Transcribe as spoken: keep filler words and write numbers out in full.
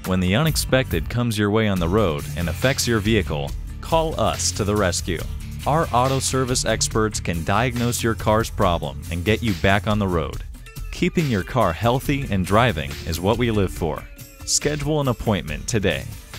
When the unexpected comes your way on the road and affects your vehicle, call us to the rescue. Our auto service experts can diagnose your car's problem and get you back on the road. Keeping your car healthy and driving is what we live for. Schedule an appointment today.